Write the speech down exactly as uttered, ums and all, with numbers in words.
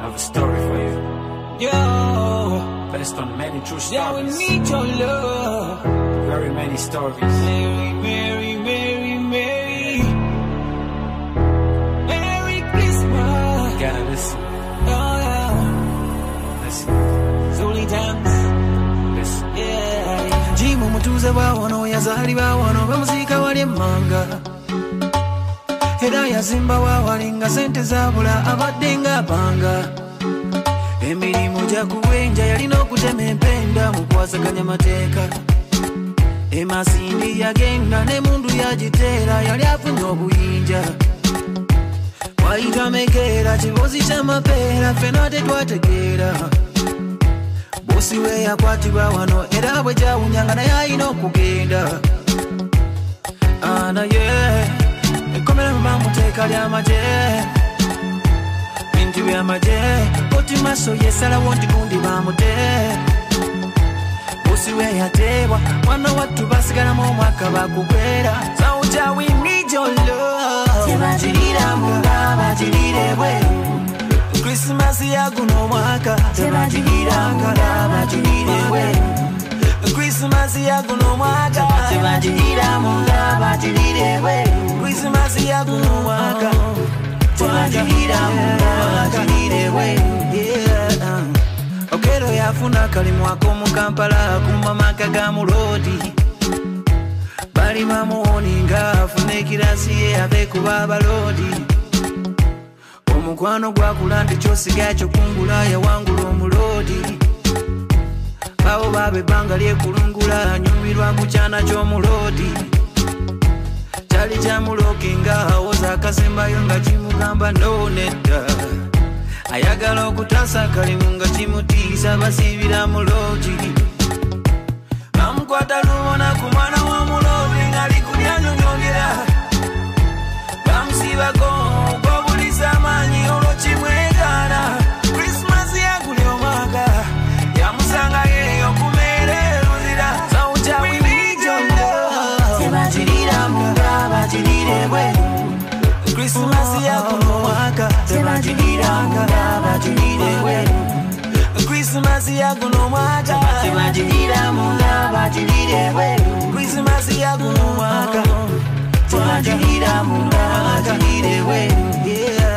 have a story for you. Yo, based on many true stories. yeah, we need your love. Very many stories. Mary, Mary, Mary, Mary. Merry Christmas. You gotta listen. Oh, yeah. Listen. It's only times. Listen. Yeah. Jimu mutuze bawano yazali bawano bamusika wali manga. Era yazimba wawalinga sente zabula abadde nga banga. Emirimu gya kuwenja yalina okutema empenda mu kwasaganya mateeka. Emasindi yagenda ne mundu yagiteera yali afunye obuyinja. Wayita mekeera kibozi ky'amapeera ffenna tetwategeera. Bosi we yakwatibwa wano era bwe gyawunyanga naye alina okugenda. Ana ye ekkomera mu bamuteeka ly'amagye. Bintu by'amagye oti maso yesalawo nti gundi bamute. Bosi we yateebwa mwana wattu basigalamu omwaka bagugwera. Sawuja we need your love. Tebagirira munga bagirire bweru. Christmas ya guno mwaka tebagirira munga bagirire bweru. Christmas ya guno mwaka tebagirira munga bagirire bweru. Christmas ya guno mwaka tebagirira munga bagirire bweru. Okero yafuna kalimu akomu Kampala kumamaka ga mulodi. Bali bamuwoninga afune kirasi ye ave kuba balodi. Omukwano gwakula nti kyosiga ekyo kungula yawangula omulodi. Bawo babe ebbanga lyekulungula anyumirwa ku kyana ky'omulodi. Kyali kyamulokinga awoza akasembayo nga kimugamba no nedda. Ayagala okutaasa kalimu nga kimutiisa basiibira mulodi. Bamukwata lubona ku mwana wa mulodi ng'ali kulyanyonyogera. Bamusibako g'obuliza amaanyi olwo kimwegana. Christmas yaguli omwaka yamusanga yeeyo kumeera eruzira. Sawuja we need your love. Tebagirira munga bagirire bweru. Christmas yaguli omwaka tebagirira munga bagirire bweru. Christmas ya guno mwaka tebagirira munga bagirire bweru. Christmas ya guno mwaka tebagirira munga bagirire bweru.